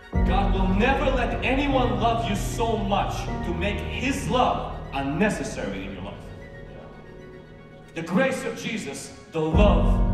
God will never let anyone love you so much to make His love unnecessary in your life. The grace of Jesus, the love